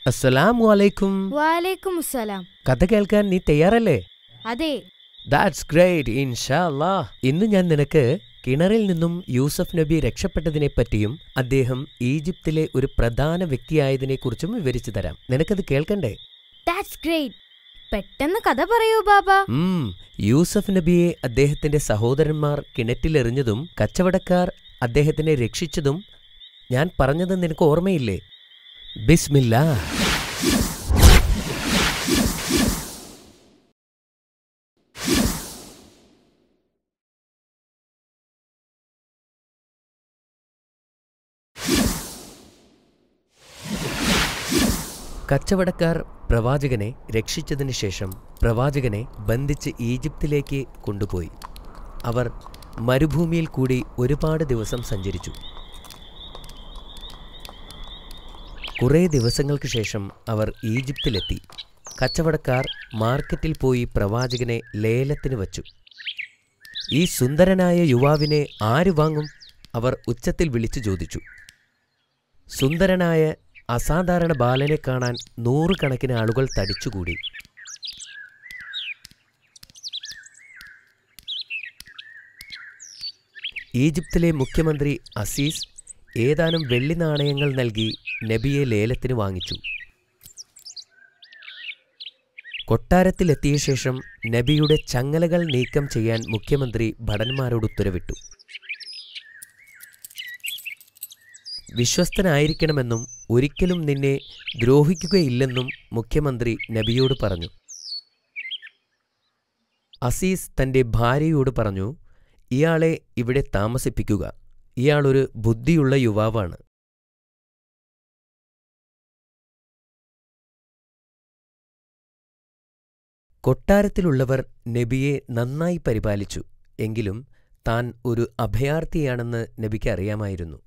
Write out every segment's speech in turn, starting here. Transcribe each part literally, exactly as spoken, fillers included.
അസ്സലാമു അലൈക്കും. വാലൈക്കും അസ്സലാം. കഥ കേൾക്കാൻ നീ തയ്യാറല്ലേ? അതെ. That's great. ഇൻഷാ അല്ലാഹ്. ഇന്ന് ഞാൻ നിനക്ക് കിണറിൽ നിന്നും യൂസഫ് നബി രക്ഷപ്പെട്ടതിനെപ്പറ്റിയും അദ്ദേഹം ഈജിപ്തിലെ ഒരു പ്രധാന വ്യക്തിയായതിനെക്കുറിച്ചും വിവരിച്ചു തരാം. നിനക്കത് കേൾക്കണ്ടേ? That's great. പെട്ടെന്ന് കഥ പറയൂ ബാബ. ഉം യൂസഫ് നബിയെ അദ്ദേഹത്തിന്റെ സഹോദരന്മാർ കിണറ്റിലെറിഞ്ഞതും കച്ചവടക്കാർ അദ്ദേഹത്തിനെ രക്ഷിച്ചതും ഞാൻ പറഞ്ഞത് നിനക്ക് ഓർമ്മയില്ലേ? ബിസ്മില്ലാ. കച്ചവടക്കാർ പ്രവാചകനെ രക്ഷിച്ചതിനു ശേഷം പ്രവാചകനെ ബന്ധിച്ച് ഈജിപ്തിലേക്ക് കൊണ്ടുപോയി. അവർ മരുഭൂമിയിൽ കൂടി ഒരുപാട് ദിവസം സഞ്ചരിച്ചു. കുറേ ദിവസങ്ങൾക്ക് ശേഷം അവർ ഈജിപ്തിലെത്തി. കച്ചവടക്കാർ മാർക്കറ്റിൽ പോയി പ്രവാചകനെ ലേലത്തിന് വച്ചു. ഈ സുന്ദരനായ യുവാവിനെ ആര് വാങ്ങും? അവർ ഉച്ചത്തിൽ വിളിച്ചു ചോദിച്ചു. സുന്ദരനായ അസാധാരണ ബാലനെ കാണാൻ നൂറുകണക്കിന് ആളുകൾ തടിച്ചുകൂടി. ഈജിപ്തിലെ മുഖ്യമന്ത്രി അസീസ് ഏതാനും വെള്ളി നാണയങ്ങൾ നൽകി നബിയെ ലേലത്തിന് വാങ്ങിച്ചു. കൊട്ടാരത്തിലെത്തിയ ശേഷം നബിയുടെ ചങ്ങലകൾ നീക്കം ചെയ്യാൻ മുഖ്യമന്ത്രി ഭടന്മാരോട് ഉത്തരവിട്ടു. വിശ്വസ്തനായിരിക്കണമെന്നും ഒരിക്കലും നിന്നെ ദ്രോഹിക്കുകയില്ലെന്നും മുഖ്യമന്ത്രി നബിയോട് പറഞ്ഞു. അസീസ് തൻ്റെ ഭാര്യയോട് പറഞ്ഞു, ഇയാളെ ഇവിടെ താമസിപ്പിക്കുക. ഇയാളൊരു ബുദ്ധിയുള്ള യുവാവാണ്. കൊട്ടാരത്തിലുള്ളവർ നബിയെ നന്നായി പരിപാലിച്ചു. എങ്കിലും താൻ ഒരു അഭയാർത്ഥിയാണെന്ന് നബിക്ക് അറിയാമായിരുന്നു.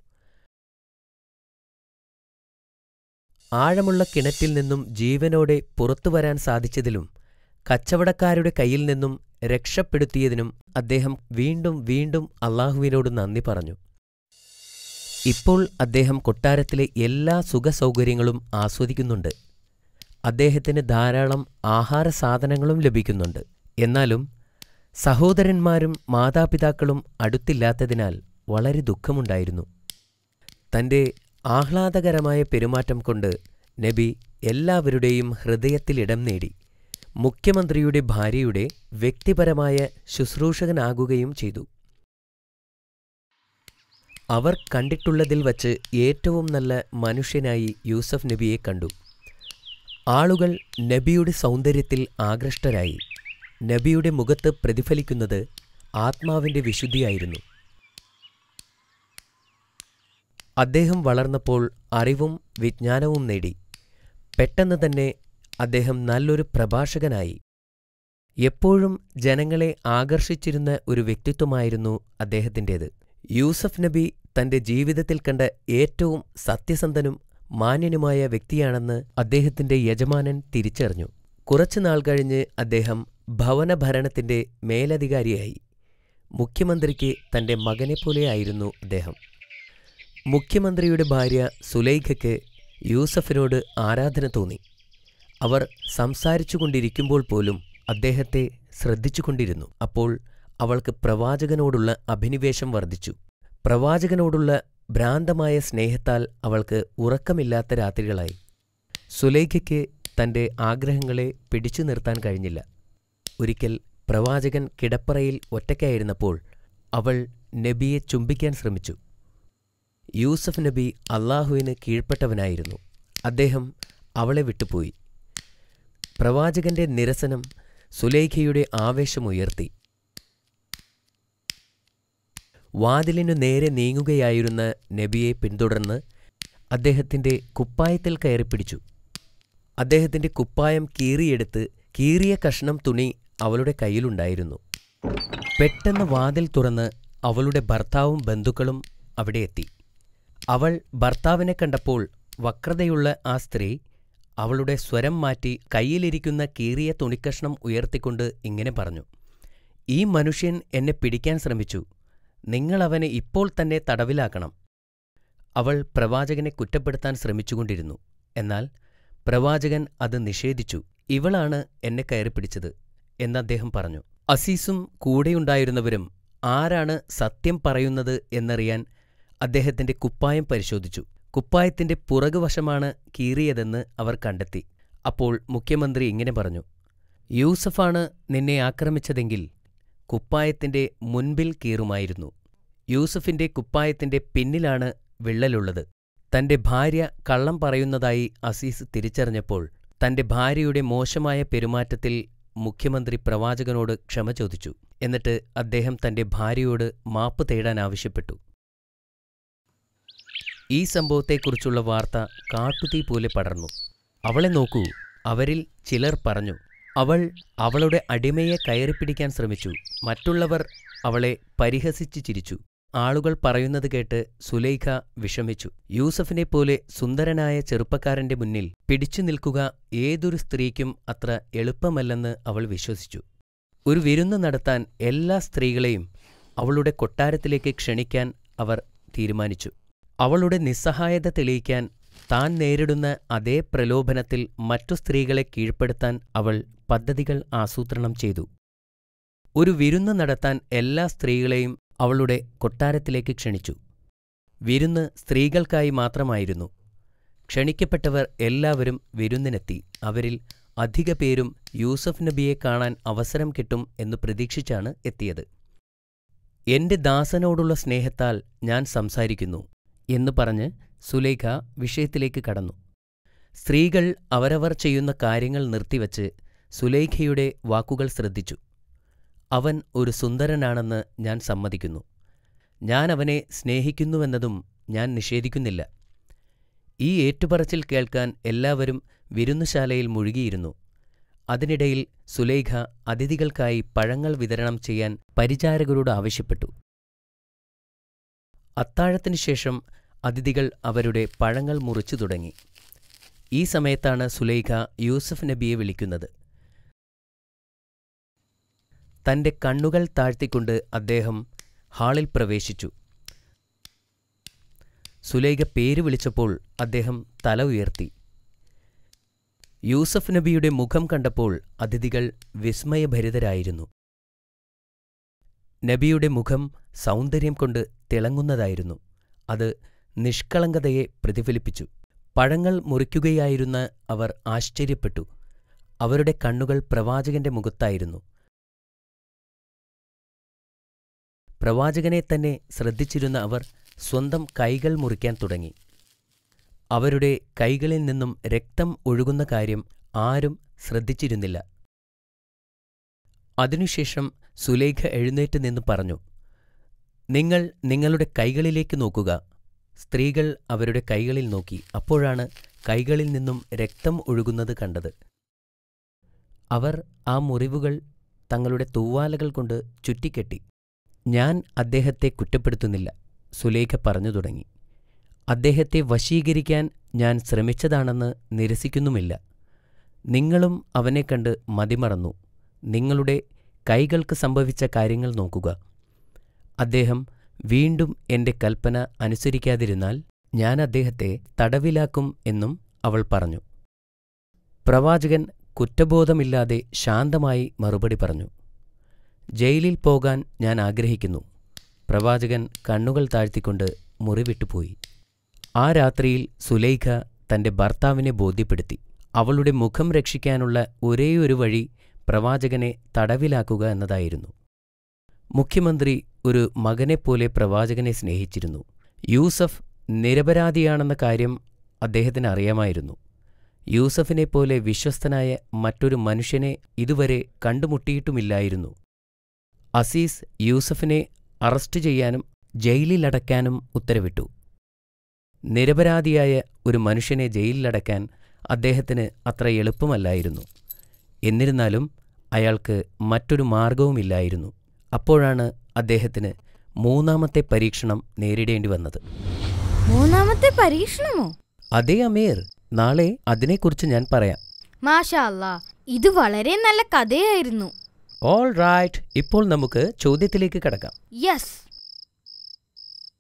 ആഴമുള്ള കിണറ്റിൽ നിന്നും ജീവനോടെ പുറത്തുവരാൻ സാധിച്ചതിലും കച്ചവടക്കാരുടെ കയ്യിൽ നിന്നും രക്ഷപ്പെടുത്തിയതിനും അദ്ദേഹം വീണ്ടും വീണ്ടും അള്ളാഹുവിനോട് നന്ദി പറഞ്ഞു. ഇപ്പോൾ അദ്ദേഹം കൊട്ടാരത്തിലെ എല്ലാ സുഖസൗകര്യങ്ങളും ആസ്വദിക്കുന്നുണ്ട്. അദ്ദേഹത്തിന് ധാരാളം ആഹാര സാധനങ്ങളും ലഭിക്കുന്നുണ്ട്. എന്നാലും സഹോദരന്മാരും മാതാപിതാക്കളും അടുത്തില്ലാത്തതിനാൽ വളരെ ദുഃഖമുണ്ടായിരുന്നു. തൻ്റെ ആഹ്ലാദകരമായ പെരുമാറ്റം കൊണ്ട് നബി എല്ലാവരുടെയും ഹൃദയത്തിൽ ഇടം നേടി. മുഖ്യമന്ത്രിയുടെ ഭാര്യയുടെ വ്യക്തിപരമായ ശുശ്രൂഷകനാകുകയും ചെയ്തു. അവർ കണ്ടിട്ടുള്ളതിൽ വച്ച് ഏറ്റവും നല്ല മനുഷ്യനായി യൂസഫ് നബിയെ കണ്ടു. ആളുകൾ നബിയുടെ സൗന്ദര്യത്തിൽ ആകൃഷ്ടരായി. നബിയുടെ മുഖത്ത് പ്രതിഫലിക്കുന്നത് ആത്മാവിൻ്റെ വിശുദ്ധിയായിരുന്നു. അദ്ദേഹം വളർന്നപ്പോൾ അറിവും വിജ്ഞാനവും നേടി. പെട്ടെന്ന് തന്നെ അദ്ദേഹം നല്ലൊരു പ്രഭാഷകനായി. എപ്പോഴും ജനങ്ങളെ ആകർഷിച്ചിരുന്ന ഒരു വ്യക്തിത്വമായിരുന്നു അദ്ദേഹത്തിൻ്റേത്. യൂസഫ് നബി തൻ്റെ ജീവിതത്തിൽ കണ്ട ഏറ്റവും സത്യസന്ധനും മാന്യനുമായ വ്യക്തിയാണെന്ന് അദ്ദേഹത്തിൻ്റെ യജമാനൻ തിരിച്ചറിഞ്ഞു. കുറച്ചുനാൾ കഴിഞ്ഞ് അദ്ദേഹം ഭവനഭരണത്തിൻ്റെ മേലധികാരിയായി. മുഖ്യമന്ത്രിക്ക് തൻ്റെ മകനെപ്പോലെയായിരുന്നു അദ്ദേഹം. മുഖ്യമന്ത്രിയുടെ ഭാര്യ സുലൈഖയ്ക്ക് യൂസഫിനോട് ആരാധന തോന്നി. അവർ സംസാരിച്ചുകൊണ്ടിരിക്കുമ്പോൾ പോലും അദ്ദേഹത്തെ ശ്രദ്ധിച്ചുകൊണ്ടിരുന്നു. അപ്പോൾ അവൾക്ക് പ്രവാചകനോടുള്ള അഭിനിവേശം വർദ്ധിച്ചു. പ്രവാചകനോടുള്ള ഭ്രാന്തമായ സ്നേഹത്താൽ അവൾക്ക് ഉറക്കമില്ലാത്ത രാത്രികളായി. സുലൈഖയ്ക്ക് തൻ്റെ ആഗ്രഹങ്ങളെ പിടിച്ചു നിർത്താൻ കഴിഞ്ഞില്ല. ഒരിക്കൽ പ്രവാചകൻ കിടപ്പറയിൽ ഒറ്റയ്ക്കായിരുന്നപ്പോൾ അവൾ നബിയെ ചുംബിക്കാൻ ശ്രമിച്ചു. യൂസഫ് നബി അള്ളാഹുവിന് കീഴ്പ്പെട്ടവനായിരുന്നു. അദ്ദേഹം അവളെ വിട്ടുപോയി. പ്രവാചകന്റെ നിരസനം സുലൈഖയുടെ ആവേശമുയർത്തി. വാതിലിനു നേരെ നീങ്ങുകയായിരുന്ന നബിയെ പിന്തുടർന്ന് അദ്ദേഹത്തിൻ്റെ കുപ്പായത്തിൽ കയറിപ്പിടിച്ചു. അദ്ദേഹത്തിൻ്റെ കുപ്പായം കീറിയെടുത്ത് കീറിയ കഷ്ണം തുണി അവളുടെ കയ്യിലുണ്ടായിരുന്നു. പെട്ടെന്ന് വാതിൽ തുറന്ന് അവളുടെ ഭർത്താവും ബന്ധുക്കളും അവിടെ എത്തി. അവൾ ഭർത്താവിനെ കണ്ടപ്പോൾ വക്രതയുള്ള ആ സ്ത്രീ അവളുടെ സ്വരം മാറ്റി കയ്യിലിരിക്കുന്ന കീറിയ തുണിക്കഷ്ണം ഉയർത്തിക്കൊണ്ട് ഇങ്ങനെ പറഞ്ഞു, ഈ മനുഷ്യൻ എന്നെ പിടിക്കാൻ ശ്രമിച്ചു. നിങ്ങളവനെ ഇപ്പോൾ തന്നെ തടവിലാക്കണം. അവൾ പ്രവാചകനെ കുറ്റപ്പെടുത്താൻ ശ്രമിച്ചുകൊണ്ടിരുന്നു. എന്നാൽ പ്രവാചകൻ അത് നിഷേധിച്ചു. ഇവളാണ് എന്നെ കയറിപ്പിടിച്ചത് എന്ന് അദ്ദേഹം പറഞ്ഞു. അസീസും കൂടെയുണ്ടായിരുന്നവരും ആരാണ് സത്യം പറയുന്നത് എന്നറിയാൻ അദ്ദേഹത്തിന്റെ കുപ്പായം പരിശോധിച്ചു. കുപ്പായത്തിന്റെ പുറകുവശമാണ് കീറിയതെന്ന് അവർ കണ്ടെത്തി. അപ്പോൾ മുഖ്യമന്ത്രി ഇങ്ങനെ പറഞ്ഞു: യൂസഫാണ് നിന്നെ ആക്രമിച്ചതെങ്കിൽ കുപ്പായത്തിന്റെ മുൻപിൽ കീറുമായിരുന്നു. യൂസഫിന്റെ കുപ്പായത്തിന്റെ പിന്നിലാണ് വിള്ളലുള്ളത്. തന്റെ ഭാര്യ കള്ളം പറയുന്നതായി അസീസ് തിരിച്ചറിഞ്ഞപ്പോൾ തന്റെ ഭാര്യയുടെ മോശമായ പെരുമാറ്റത്തിൽ മുഖ്യമന്ത്രി പ്രവാചകനോട് ക്ഷമ ചോദിച്ചു. എന്നിട്ട് അദ്ദേഹം തന്റെ ഭാര്യയോട് മാപ്പ് തേടാൻ ആവശ്യപ്പെട്ടു. ഈ സംഭവത്തെക്കുറിച്ചുള്ള വാർത്ത കാട്ടുതീ പോലെ പടർന്നു. അവളെ നോക്കൂ, അവരിൽ ചിലർ പറഞ്ഞു. അവൾ അവളുടെ അടിമയെ കയറിപ്പിടിക്കാൻ ശ്രമിച്ചു. മറ്റുള്ളവർ അവളെ പരിഹസിച്ചു ചിരിച്ചു. ആളുകൾ പറയുന്നത് കേട്ട് സുലൈഖ വിഷമിച്ചു. യൂസഫിനെപ്പോലെ സുന്ദരനായ ചെറുപ്പക്കാരന്റെ മുന്നിൽ പിടിച്ചു നിൽക്കുക ഏതൊരു സ്ത്രീക്കും അത്ര എളുപ്പമല്ലെന്ന് അവൾ വിശ്വസിച്ചു. ഒരു വിരുന്ന് നടത്താൻ എല്ലാ സ്ത്രീകളെയും അവളുടെ കൊട്ടാരത്തിലേക്ക് ക്ഷണിക്കാൻ അവർ തീരുമാനിച്ചു. അവളുടെ നിസ്സഹായത തെളിയിക്കാൻ താൻ നേരിടുന്ന അതേ പ്രലോഭനത്തിൽ മറ്റു സ്ത്രീകളെ കീഴ്പ്പെടുത്താൻ അവൾ പദ്ധതികൾ ആസൂത്രണം ചെയ്തു. ഒരു വിരുന്ന് നടത്താൻ എല്ലാ സ്ത്രീകളെയും അവളുടെ കൊട്ടാരത്തിലേക്ക് ക്ഷണിച്ചു. വിരുന്ന് സ്ത്രീകൾക്കായി മാത്രമായിരുന്നു. ക്ഷണിക്കപ്പെട്ടവർ എല്ലാവരും വിരുന്നിനെത്തി. അവരിൽ അധിക പേരും യൂസഫ് നബിയെ കാണാൻ അവസരം കിട്ടും എന്നു പ്രതീക്ഷിച്ചാണ് എത്തിയത്. എന്റെ ദാസനോടുള്ള സ്നേഹത്താൽ ഞാൻ സംസാരിക്കുന്നു എന്ന് പറഞ്ഞ് സുലൈഖ വിഷയത്തിലേക്ക് കടന്നു. സ്ത്രീകൾ അവരവർ ചെയ്യുന്ന കാര്യങ്ങൾ നിർത്തിവച്ച് സുലൈഖയുടെ വാക്കുകൾ ശ്രദ്ധിച്ചു. അവൻ ഒരു സുന്ദരനാണെന്ന് ഞാൻ സമ്മതിക്കുന്നു. ഞാൻ അവനെ സ്നേഹിക്കുന്നുവെന്നതും ഞാൻ നിഷേധിക്കുന്നില്ല. ഈ ഏറ്റുപറച്ചിൽ കേൾക്കാൻ എല്ലാവരും വിരുന്നുശാലയിൽ മുഴുകിയിരുന്നു. അതിനിടയിൽ സുലൈഖ അതിഥികൾക്കായി പഴങ്ങൾ വിതരണം ചെയ്യാൻ പരിചാരകരോട് ആവശ്യപ്പെട്ടു. അത്താഴത്തിനു ശേഷം അതിഥികൾ അവരുടെ പഴങ്ങൾ മുറിച്ചു തുടങ്ങി. ഈ സമയത്താണ് സുലൈഖ യൂസഫ് നബിയെ വിളിക്കുന്നത്. തന്റെ കണ്ണുകൾ താഴ്ത്തിക്കൊണ്ട് അദ്ദേഹം ഹാളിൽ പ്രവേശിച്ചു. സുലൈഖ പേര് വിളിച്ചപ്പോൾ അദ്ദേഹം തല ഉയർത്തി. യൂസഫ് നബിയുടെ മുഖം കണ്ടപ്പോൾ അതിഥികൾ വിസ്മയഭരിതരായിരുന്നു. നബിയുടെ മുഖം സൗന്ദര്യം കൊണ്ട് തിളങ്ങുന്നതായിരുന്നു. അത് നിഷ്കളങ്കതയെ പ്രതിഫലിപ്പിച്ചു. പഴങ്ങൾ മുറിക്കുകയായിരുന്ന അവർ ആശ്ചര്യപ്പെട്ടു. അവരുടെ കണ്ണുകൾ പ്രവാചകന്റെ മുഖത്തായിരുന്നു. പ്രവാചകനെ തന്നെ ശ്രദ്ധിച്ചിരുന്ന അവർ സ്വന്തം കൈകൾ മുറിക്കാൻ തുടങ്ങി. അവരുടെ കൈകളിൽ നിന്നും രക്തം ഒഴുകുന്ന കാര്യം ആരും ശ്രദ്ധിച്ചിരുന്നില്ല. അതിനുശേഷം സുലൈഖ എഴുന്നേറ്റ് നിന്ന് പറഞ്ഞു: നിങ്ങൾ നിങ്ങളുടെ കൈകളിലേക്ക് നോക്കുക. സ്ത്രീകൾ അവരുടെ കൈകളിൽ നോക്കി. അപ്പോഴാണ് കൈകളിൽ നിന്നും രക്തം ഒഴുകുന്നത് കണ്ടത്. അവർ ആ മുറിവുകൾ തങ്ങളുടെ തൂവാലകൾ കൊണ്ട് ചുറ്റിക്കെട്ടി. ഞാൻ അദ്ദേഹത്തെ കുറ്റപ്പെടുത്തുന്നില്ല, സുലൈഖ പറഞ്ഞു തുടങ്ങി. അദ്ദേഹത്തെ വശീകരിക്കാൻ ഞാൻ ശ്രമിച്ചതാണെന്ന് നിരസിക്കുന്നുമില്ല. നിങ്ങളും അവനെ കണ്ട് മതിമറന്നു. നിങ്ങളുടെ കൈകൾക്ക് സംഭവിച്ച കാര്യങ്ങൾ നോക്കുക. അദ്ദേഹം വീണ്ടും എന്റെ കൽപ്പന അനുസരിക്കാതിരുന്നാൽ ഞാൻ അദ്ദേഹത്തെ തടവിലാക്കും എന്നും അവൾ പറഞ്ഞു. പ്രവാചകൻ കുറ്റബോധമില്ലാതെ ശാന്തമായി മറുപടി പറഞ്ഞു: ജയിലിൽ പോകാൻ ഞാൻ ആഗ്രഹിക്കുന്നു. പ്രവാചകൻ കണ്ണുകൾ താഴ്ത്തിക്കൊണ്ട് മുറിവിട്ടുപോയി. ആ രാത്രിയിൽ സുലൈഖ തന്റെ ഭർത്താവിനെ ബോധ്യപ്പെടുത്തി. അവളുടെ മുഖം രക്ഷിക്കാനുള്ള ഒരേയൊരു വഴി പ്രവാചകനെ തടവിലാക്കുക എന്നതായിരുന്നു. മുഖ്യമന്ത്രി ഒരു മകനെപ്പോലെ പ്രവാചകനെ സ്നേഹിച്ചിരുന്നു. യൂസഫ് നിരപരാധിയാണെന്ന കാര്യം അദ്ദേഹത്തിന് അറിയാമായിരുന്നു. യൂസഫിനെപ്പോലെ വിശ്വസ്തനായ മറ്റൊരു മനുഷ്യനെ ഇതുവരെ കണ്ടുമുട്ടിയിട്ടുമില്ലായിരുന്നു. അസീസ് യൂസഫിനെ അറസ്റ്റ് ചെയ്യാനും ജയിലിലടയ്ക്കാനും ഉത്തരവിട്ടു. നിരപരാധിയായ ഒരു മനുഷ്യനെ ജയിലിലടയ്ക്കാൻ അദ്ദേഹത്തിന് അത്ര എളുപ്പമല്ലായിരുന്നു. എന്നിരുന്നാലും അയാൾക്ക് മറ്റൊരു മാർഗവുമില്ലായിരുന്നു. അപ്പോഴാണ് അദ്ദേഹത്തിന് മൂന്നാമത്തെ പരീക്ഷണം നേരിടേണ്ടി വന്നത്. മൂന്നാമത്തെ പരീക്ഷണമോ? അതേ അമീർ, നാളെ അതിനെക്കുറിച്ച് ഞാൻ പറയാം. മാഷാ അല്ലാ, ഇത് വളരെ നല്ല കഥയായിരുന്നു. ഓൾ റൈറ്റ്, ഇപ്പോൾ നമുക്ക് ചോദ്യത്തിലേക്ക് കടക്കാം. യെസ്.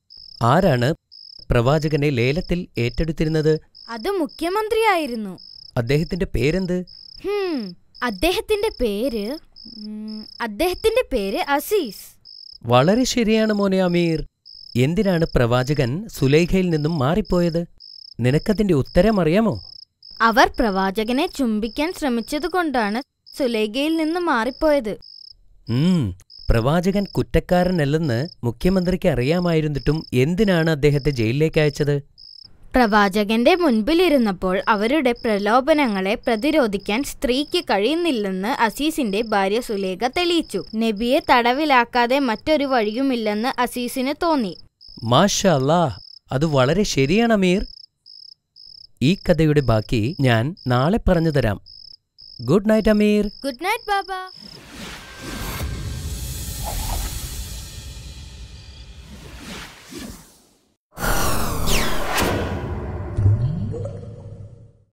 ആരാണ് പ്രവാചകനെ ലേലത്തിൽ ഏറ്റെടുത്തിരുന്നത്? അത് മുഖ്യമന്ത്രിയായിരുന്നു. അദ്ദേഹത്തിന്റെ പേരെന്ത്? ഹും, അദ്ദേഹത്തിന്റെ പേര് ഉം, അദ്ദേഹത്തിന്റെ പേര് അസീസ്. വളരെ ശരിയാണ് മോനെ അമീർ. എന്തിനാണ് പ്രവാചകൻ സുലൈഖയിൽ നിന്നും മാറിപ്പോയത്? നിനക്കതിന്റെ ഉത്തരം അറിയാമോ? അവർ പ്രവാചകനെ ചുംബിക്കാൻ ശ്രമിച്ചതുകൊണ്ടാണ് സുലൈഖയിൽ നിന്ന് മാറിപ്പോയത്. ഉം പ്രവാചകൻ കുറ്റക്കാരനല്ലെന്ന് മുഖ്യമന്ത്രിക്ക് അറിയാമായിരുന്നിട്ടും എന്തിനാണ് അദ്ദേഹത്തെ ജയിലിലേക്ക് അയച്ചത്? പ്രവാചകന്റെ മുൻപിലിരുന്നപ്പോൾ അവരുടെ പ്രലോഭനങ്ങളെ പ്രതിരോധിക്കാൻ സ്ത്രീക്ക് കഴിയുന്നില്ലെന്ന് അസീസിന്റെ ഭാര്യ സുലേഖ തെളിയിച്ചു. നബിയെ തടവിലാക്കാതെ മറ്റൊരു വഴിയുമില്ലെന്ന് അസീസിന് തോന്നി. മാഷാ അല്ലാഹ്, അത് വളരെ ശരിയാണ് അമീർ. ഈ കഥയുടെ ബാക്കി ഞാൻ നാളെ പറഞ്ഞു തരാം. Good night Ameer. Good night ബാബ.